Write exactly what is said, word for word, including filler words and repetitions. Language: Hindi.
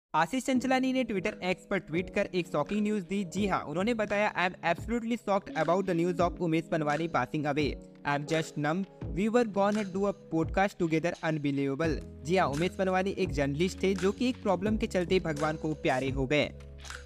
आशीष चंचलानी ने ट्विटर एक्स पर ट्वीट कर एक शॉकिंग न्यूज दी। जी हाँ, उन्होंने बताया, I am absolutely shocked about the news of Umesh Panwani passing away. I am just numb, we were gonna do a podcast together, unbelievable. जी हाँ, उमेश पनवानी एक जर्नलिस्ट थे जो कि एक प्रॉब्लम के चलते भगवान को प्यारे हो गए।